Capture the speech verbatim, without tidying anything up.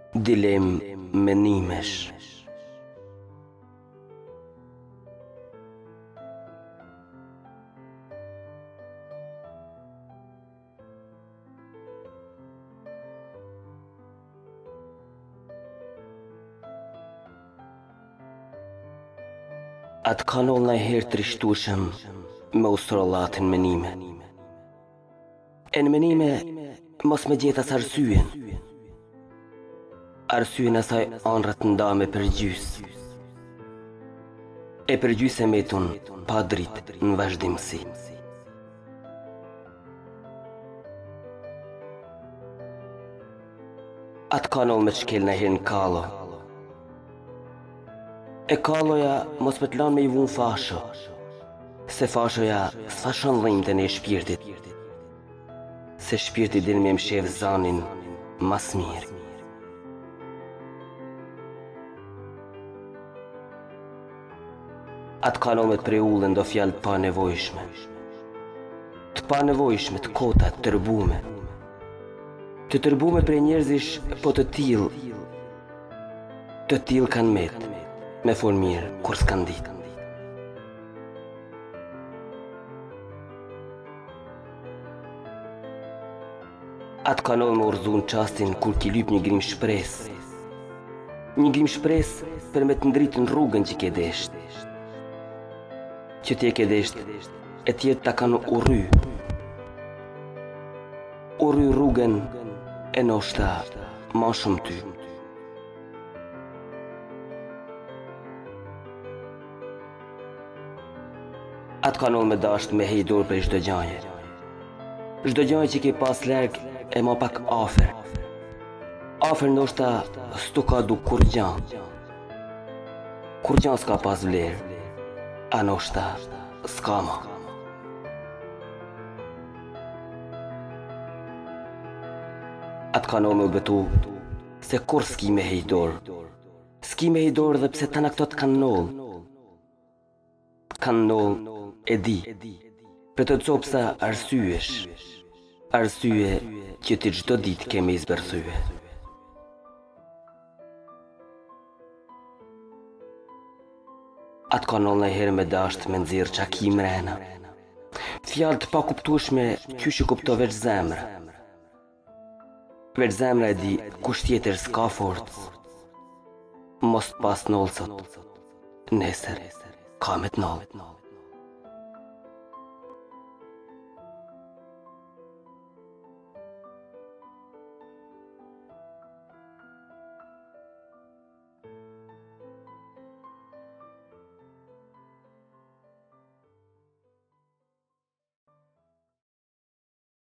Dilem menimesh. Atë kanë ullë nëjherë të rishtushëm me ustrallatin menime. E në menime mos me gjithë as arsyen. Arsyen asaj anrat nda me përgjys. E përgjys e metun pa drit në vazhdimësi. Atë kanë ullë me të shkel nëjherë në kalo. E kalloja mos me të lanë me i vun fasho, se fashoja s'fashon dhimbën e shpirtit, se shpirti din me mshef zanin mas mirë. Atë kanë me të preullën do fjallë të pa nevojshme, të pa nevojshme, të kota, të tërbume, të tërbume për njerëzish po të tilë, të tilë kanë metë, me fol mirë kur s'kan ditë. Atë kanol me urzun qastin kur ki lyp një grim shpres. Një grim shpres për me të ndritë në rrugën që ke desht. Që ti e ke desht e tjetë ta kanë urry. Urry rrugën e noshta ma shumë ty. Atë kanol me dasht me hejdor për çdo gjanje. Çdo gjanje që ke pas larg e ma pak afer. Afer ndoshta s'tu ka du kur gjan. Kur gjan s'ka pas vlerë, a ndoshta s'ka ma. Atë kanol me u betu se kur s'ki me hejdor. S'ki me hejdor dhe pse tana këto të kanë noll. Kanë noll e di, për të copsa arsyesh, arsye që ti çdo ditë kemi izbërthye. Atë kanë ullë nëjherë me dasht me nxirr çaki mrena, fjallë të pa kuptueshme qysh i kupto veç zemra. Veç zemra e di kush tjetër s'ka forcë, mos pas noll sot, nesër ka me t'noll.